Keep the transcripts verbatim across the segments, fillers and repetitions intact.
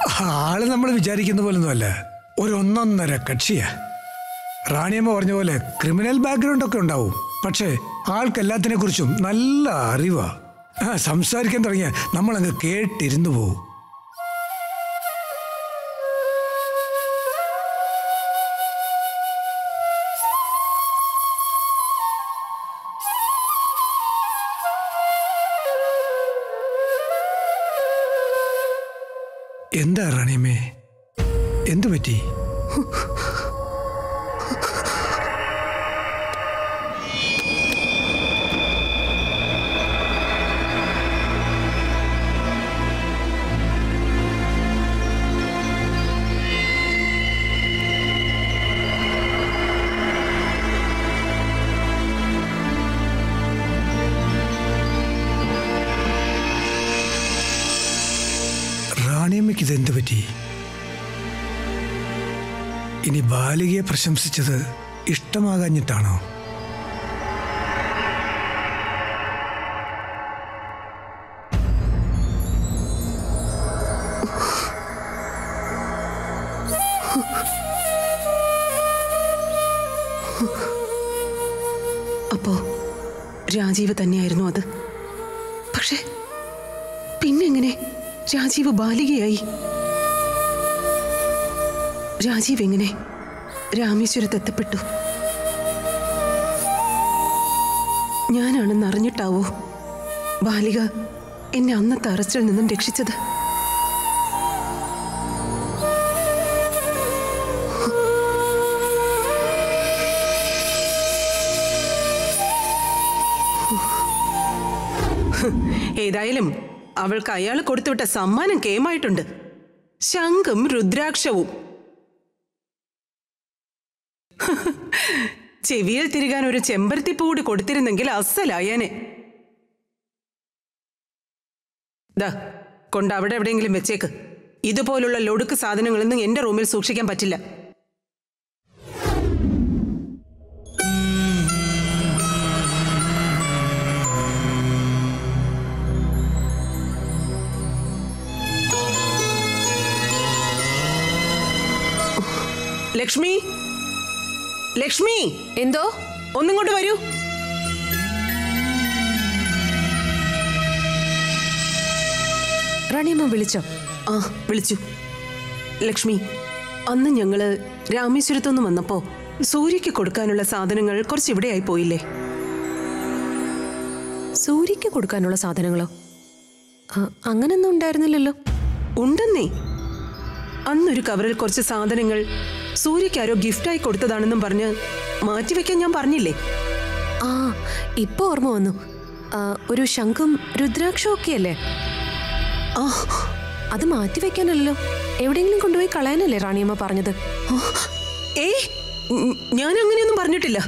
ആള് നമ്മൾ വിചാരിക്കുന്ന പോലൊന്നുമല്ല, ഒരു ഒന്നൊന്നര കക്ഷിയാ. റാണിയമ്മ പറഞ്ഞ പോലെ ക്രിമിനൽ ബാക്ക്ഗ്രൗണ്ട് ഒക്കെ ഉണ്ടാവും, പക്ഷേ ആൾക്ക് എല്ലാത്തിനെ കുറിച്ചും നല്ല അറിവാ. സംസാരിക്കാൻ തുടങ്ങിയ നമ്മളങ്ങ് കേട്ടിരുന്നു പോവും. എന്താ റാണിയമ്മേ, എന്തു പറ്റി? റാണിയമ്മയ്ക്ക് ഇതെന്തു പറ്റി? ഇനി ബാലികയെ പ്രശംസിച്ചത് ഇഷ്ടമാകാഞ്ഞിട്ടാണോ? അപ്പോ രാജീവ് തന്നെയായിരുന്നു അത്. പക്ഷെ പിന്നെങ്ങനെ രാജീവ് ബാലികയായി? രാജീവ് എങ്ങനെ രാമേശ്വരത്ത് എത്തപ്പെട്ടു? ഞാനാണെന്ന് അറിഞ്ഞിട്ടാവോ ബാലിക എന്നെ അന്നത്തെ അറസ്റ്റിൽ നിന്നും രക്ഷിച്ചത്? ഏതായാലും അവൾക്ക് അയാൾ കൊടുത്തുവിട്ട സമ്മാനം കേമായിട്ടുണ്ട്. ശംഖും രുദ്രാക്ഷവും. ചെവിയിൽ തിരികാൻ ഒരു ചെമ്പരത്തിപ്പൂ കൂടി കൊടുത്തിരുന്നെങ്കിൽ അസലായേനെ. ദാ കൊണ്ട് അവിടെ എവിടെയെങ്കിലും വെച്ചേക്ക്. ഇതുപോലുള്ള ലൊടുക്ക് സാധനങ്ങളൊന്നും എന്റെ റൂമിൽ സൂക്ഷിക്കാൻ പറ്റില്ല. ലക്ഷ്മി, ലക്ഷ്മി, എന്തോ? ഒന്നിങ്ങോട്ട് വരൂ. റാണിയമ്മ വിളിച്ചോ? ആ വിളിച്ചു. ലക്ഷ്മി, അന്ന് ഞങ്ങള് രാമേശ്വരത്തുനിന്ന് വന്നപ്പോ സൂര്യക്ക് കൊടുക്കാനുള്ള സാധനങ്ങൾ കുറച്ച് ഇവിടെയായി പോയില്ലേ? സൂര്യക്ക് കൊടുക്കാനുള്ള സാധനങ്ങളോ? അങ്ങനൊന്നും ഉണ്ടായിരുന്നില്ലല്ലോ. ഉണ്ടെന്നേ. അന്നൊരു കവറിൽ കുറച്ച് സാധനങ്ങൾ സൂര്യക്കാരോ ഗിഫ്റ്റായി കൊടുത്തതാണെന്നും പറഞ്ഞ് മാറ്റിവെക്കാൻ ഞാൻ പറഞ്ഞില്ലേ? ആ, ഇപ്പൊ ഓർമ്മ വന്നു. ഒരു ശംഖും രുദ്രാക്ഷവും ഒക്കെയല്ലേ? ആ, അത് മാറ്റിവെക്കാനല്ലോ, എവിടെയെങ്കിലും കൊണ്ടുപോയി കളയാനല്ലേ റാണിയമ്മ പറഞ്ഞത്? ഏയ്, ഞാൻ അങ്ങനെയൊന്നും പറഞ്ഞിട്ടില്ല.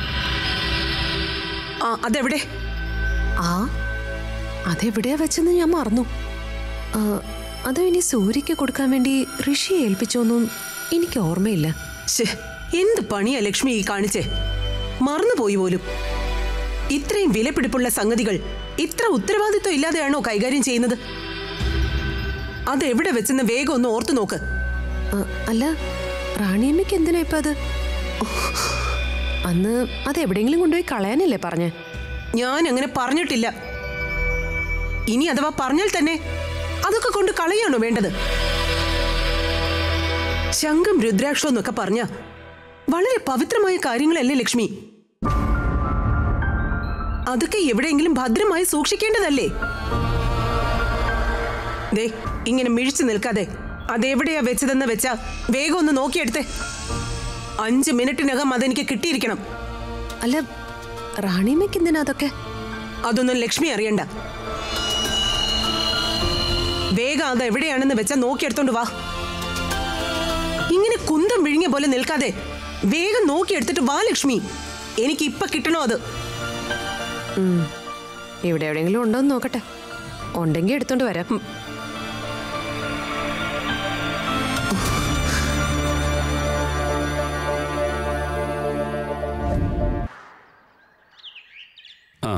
ആ, അതെവിടെ? ആ, അതെവിടെയാ വെച്ചെന്ന് ഞാൻ മറന്നു. അതോ ഇനി സൂര്യക്ക് കൊടുക്കാൻ വേണ്ടി ഋഷിയെ ഏൽപ്പിച്ചോന്നും എനിക്ക് ഓർമ്മയില്ല. എന്ത് പണിയാ ലക്ഷ്മി ഈ കാണിച്ചേ? മറന്നുപോയി പോലും. ഇത്രയും വിലപിടിപ്പുള്ള സംഗതികൾ ഇത്ര ഉത്തരവാദിത്വം ഇല്ലാതെയാണോ കൈകാര്യം ചെയ്യുന്നത്? അതെവിടെ വെച്ചെന്ന് വേഗം ഒന്ന് ഓർത്തു നോക്ക്. അല്ല, റാണിയമ്മയ്ക്ക് എന്തിനാ ഇപ്പൊ അത്? അന്ന് അതെവിടെയെങ്കിലും കൊണ്ടുപോയി കളയാനല്ലേ പറഞ്ഞേ? ഞാൻ അങ്ങനെ പറഞ്ഞിട്ടില്ല. ഇനി അഥവാ പറഞ്ഞാൽ തന്നെ അതൊക്കെ കൊണ്ട് കളയാണോ വേണ്ടത്? ശംഖും രുദ്രാക്ഷവും എന്നൊക്കെ പറഞ്ഞ വളരെ പവിത്രമായ കാര്യങ്ങളല്ലേ ലക്ഷ്മി? അതൊക്കെ എവിടെയെങ്കിലും ഭദ്രമായി സൂക്ഷിക്കേണ്ടതല്ലേ? ദേ, ഇങ്ങനെ മിഴിച്ചു നിൽക്കാതെ അതെവിടെയാ വെച്ചതെന്ന് വെച്ചാ വേഗം ഒന്ന് നോക്കിയെടുത്തേ. അഞ്ച് മിനിറ്റിനകം അതെനിക്ക് കിട്ടിയിരിക്കണം. അല്ല, റാണിയമ്മയ്ക്ക് എന്തിനാ അതൊക്കെ? അതൊന്നും ലക്ഷ്മി അറിയണ്ട. വേഗം അത് എവിടെയാണെന്ന് വെച്ചാ നോക്കിയെടുത്തോണ്ട് വാ. ഇങ്ങനെ കുന്തം വിഴുങ്ങിയ പോലെ നിൽക്കാതെ വേഗം നോക്കിയെടുത്തിട്ട് വാ ലക്ഷ്മി. എനിക്ക് ഇപ്പൊ കിട്ടണോ അത്? ഇവിടെ എവിടെയെങ്കിലും ഉണ്ടോന്ന് നോക്കട്ടെ. ഉണ്ടെങ്കിൽ എടുത്തോണ്ട് വരാം. ആ,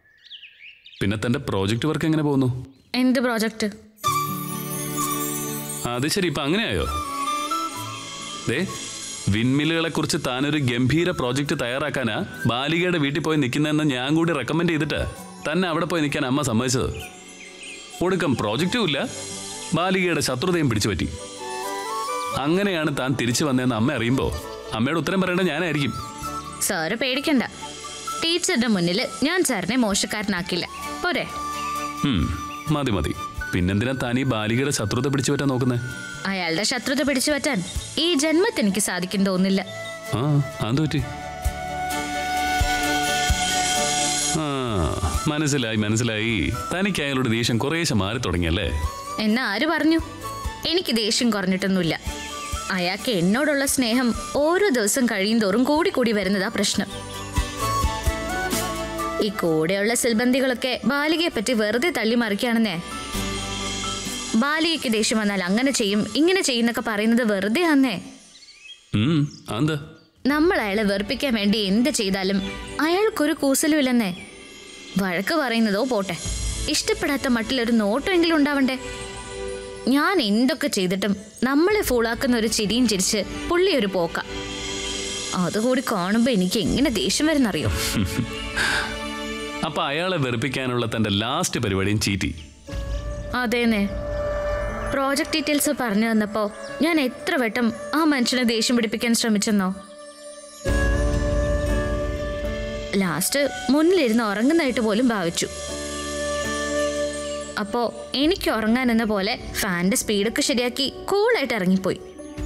പിന്നെ തന്റെ പ്രോജക്റ്റ് വർക്ക് എങ്ങനെ പോകുന്നു? എന്ത് പ്രോജക്റ്റ്? അത് ശരി, ഇപ്പൊ അങ്ങനെയായോ? ദേ, വിൻമില്ലുകളെ കുറിച്ച് താനൊരു ഗംഭീര പ്രോജക്റ്റ് തയ്യാറാക്കാനാ ബാലികയുടെ വീട്ടിൽ പോയി നിൽക്കുന്നതെന്ന് ഞാൻ കൂടി റെക്കമെൻഡ് ചെയ്തിട്ട് തന്നെ അവിടെ പോയി നിൽക്കാൻ അമ്മ സമ്മതിച്ചത്. ഒടുക്കം പ്രോജക്റ്റും ഇല്ല, ബാലികയുടെ ശത്രുതയും പിടിച്ചു പറ്റി. അങ്ങനെയാണ് താൻ തിരിച്ചു വന്നതെന്ന് അമ്മ അറിയുമ്പോൾ അമ്മയുടെ ഉത്തരം പറയേണ്ടത് ഞാനായിരിക്കും. സാറ് പേടിക്കണ്ട, ടീച്ചറുടെ മുന്നിൽ ഞാൻ സാറിനെ മോശക്കാരനാക്കില്ല. പോരെ? മതി മതി. പിന്നെന്തിനാ താൻ ഈ ബാലികയുടെ ശത്രുത പിടിച്ചു പറ്റാൻ നോക്കുന്നേ? അയാളുടെ ശത്രുത പിടിച്ചു പറ്റാൻ ഈ ജന്മത്തിൽ എനിക്ക് സാധിക്കും തോന്നില്ല. ആ അത് പറ്റി. ആ മനസ്സിലായി മനസ്സിലായി. തനിക്ക് അയാളുടെ ദേഷ്യം കുറേശ്ശെ മാറി തുടങ്ങിയല്ലേ? എന്നാ ആര് പറഞ്ഞു? എനിക്ക് ദേഷ്യം കുറഞ്ഞിട്ടൊന്നുമില്ല. അയാൾക്ക് എന്നോടുള്ള സ്നേഹം ഓരോ ദിവസം കഴിയും തോറും കൂടി കൂടി വരുന്നതാ പ്രശ്നം. ഈ കൂടെയുള്ള സിൽബന്ധികളൊക്കെ ബാലികയെ പറ്റി വെറുതെ തള്ളി മറിക്കുകയാണെന്നേ. ബാലികയ്ക്ക് ദേഷ്യം വന്നാൽ അങ്ങനെ ചെയ്യും ഇങ്ങനെ ചെയ്യുന്നൊക്കെ പറയുന്നത് വെറുതെ ആന്നേ. നമ്മൾ അയാളെ വെറുപ്പിക്കാൻ വേണ്ടി എന്ത് ചെയ്താലും അയാൾക്കൊരു കൂസലുമില്ലെന്നേ. വഴക്ക് പറയുന്നതോ പോട്ടെ, ഇഷ്ടപ്പെടാത്ത മട്ടിലൊരു നോട്ടമെങ്കിലും ഉണ്ടാവണ്ടേ. ഞാൻ എന്തൊക്കെ ചെയ്തിട്ടും നമ്മളെ ഫൂളാക്കുന്ന ഒരു ചിരിയും ചിരിച്ച് പുള്ളി ഒരു പോക്ക. അതുകൂടി കാണുമ്പോ എനിക്ക് എങ്ങനെ ദേഷ്യം വരുന്നറിയോ? അപ്പൊ അയാളെ വെറുപ്പിക്കാനുള്ള തന്റെ ലാസ്റ്റ് പരിപാടിയും ചീറ്റി. അതേന്നെ, പ്രോജക്ട് ഡീറ്റെയിൽസ് പറഞ്ഞു തന്നപ്പോ ഞാൻ എത്ര വട്ടം ആ മനുഷ്യനെ ദേഷ്യം പിടിപ്പിക്കാൻ ശ്രമിച്ചെന്നോ. ലാസ്റ്റ് മുന്നിലിരുന്ന് ഉറങ്ങുന്നതായിട്ട് പോലും ഭാവിച്ചു. അപ്പോ എനിക്ക് ഉറങ്ങാൻ എന്ന പോലെ ഫാന്റെ സ്പീഡൊക്കെ ശരിയാക്കി കൂളായിട്ട് ഇറങ്ങിപ്പോയി.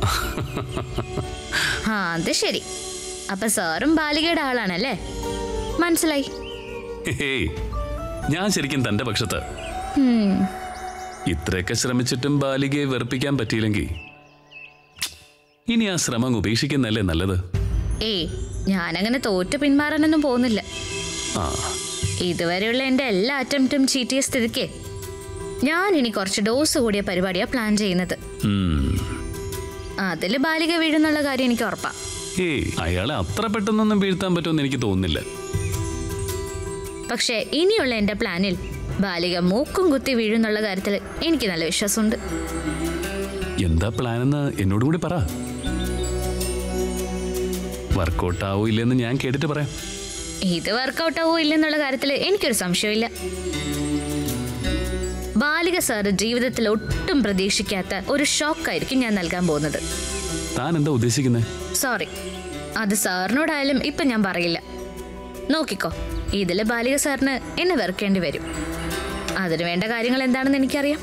ആ അത് ശരി. അപ്പൊ സാറും ബാലികയുടെ ആളാണല്ലേ? മനസ്സിലായി. ഞാൻ ശരിക്കും തന്റെ പക്ഷത്ത്. ഇത്രയൊക്കെ ശ്രമിച്ചിട്ടും ബാലികയെ വെറുപ്പിക്കാൻ പറ്റിയില്ലെങ്കിൽ ഇനി ആ ശ്രമം ഉപേക്ഷിക്കുന്നല്ലേ നല്ലത്. ഏയ്, ഞാനങ്ങനെ തോറ്റു പിന്മാറാനൊന്നും പോകുന്നില്ല. ഇതുവരെയുള്ള എന്റെ എല്ലാ അറ്റംപ്റ്റും ചീറ്റിയ സ്ഥിതിക്ക് ഞാൻ ഇനി കുറച്ച് ഡോസ് കൂടിയ പരിപാടിയാ പ്ലാൻ ചെയ്യുന്നത്. അതില് ബാലിക വീഴുന്നുള്ള കാര്യം എനിക്ക് ഉറപ്പാ. ഏയ്, അയാളെ അത്ര പെട്ടെന്നൊന്നും വീഴ്ത്താൻ പറ്റുമെന്ന് എനിക്ക് തോന്നുന്നില്ല. പക്ഷെ ഇനിയുള്ള എന്റെ പ്ലാനിൽ ബാലിക മൂക്കും കുത്തി വീഴുന്നുള്ള കാര്യത്തിൽ എനിക്ക് നല്ല വിശ്വാസമുണ്ട്. എന്താ പ്ലാൻ എന്ന് എന്നോട് കൂടി പറ. വർക്കൗട്ട് ആവോ ഇല്ലെന്ന് ഞാൻ കേട്ടിട്ട് പറയാം. ഇത് വർക്കൗട്ട് ആവോ ഇല്ലെന്നുള്ള കാര്യത്തിൽ എനിക്കൊരു സംശയമില്ല. ബാലിക സാറ് ജീവിതത്തിൽ ഒട്ടും പ്രതീക്ഷിക്കാത്ത ഒരു ഷോക്കായിരിക്കും ഞാൻ നൽകാൻ പോകുന്നത്. താൻ എന്താ ഉദ്ദേശിക്കുന്നത്? സോറി, അത് സാറിനോടായാലും ഇപ്പൊ ഞാൻ പറയില്ല. നോക്കിക്കോ, ഇതില് ബാലിക സാറിന് എന്നെ വെറുക്കേണ്ടി വരും. അതിനു വേണ്ട കാര്യങ്ങൾ എന്താണെന്ന് എനിക്കറിയാം.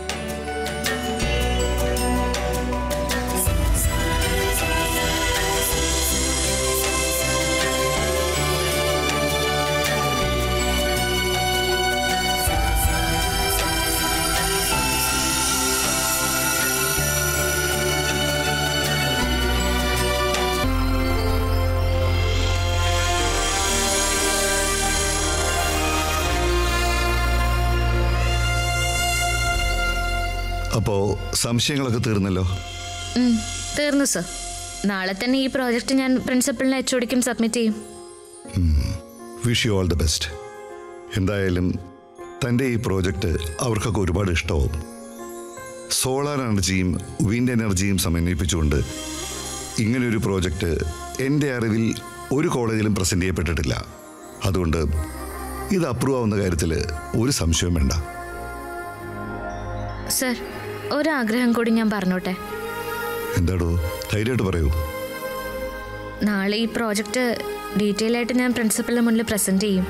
അപ്പോ സംശയങ്ങളൊക്കെ തീർന്നല്ലോ? തീർന്നു സർ. നാളെ തന്നെ ഈ പ്രോജക്റ്റ് ഞാൻ പ്രിൻസിപ്പലിന് എച്ച് ഒടിക്കും സബ്മിറ്റ് ചെയ്യും. Wish you all the best. എന്തായാലും തൻ്റെ ഈ പ്രോജക്റ്റ് അവർക്കൊക്കെ ഒരുപാട് ഇഷ്ടമാവും. സോളാർ എനർജിയും വിൻഡ് എനർജിയും സമന്വയിപ്പിച്ചുകൊണ്ട് ഇങ്ങനെയൊരു പ്രോജക്റ്റ് എൻ്റെ അറിവിൽ ഒരു കോളേജിലും പ്രസൻറ്റ് ചെയ്യപ്പെട്ടിട്ടില്ല. അതുകൊണ്ട് ഇത് അപ്രൂവ് ആവുന്ന കാര്യത്തിൽ ഒരു സംശയവും വേണ്ട. സർ, ഒരാഗ്രഹം കൂടി ഞാൻ പറഞ്ഞോട്ടെ? എന്താടോ? ധൈര്യമായിട്ട് പറയൂ. നാളെ ഈ പ്രോജക്റ്റ് ഡീറ്റെയിൽ ആയിട്ട് ഞാൻ പ്രിൻസിപ്പലിന് മുന്നിൽ പ്രസന്റ് ചെയ്യും.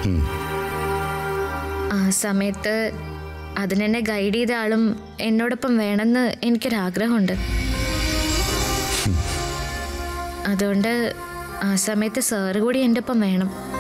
ആ സമയത്ത് അതിനെന്നെ ഗൈഡ് ചെയ്ത ആളും എന്നോടൊപ്പം വേണമെന്ന് എനിക്കൊരാഗ്രഹമുണ്ട്. അതുകൊണ്ട് ആ സമയത്ത് സാറ് കൂടി എൻ്റെ ഒപ്പം വേണം.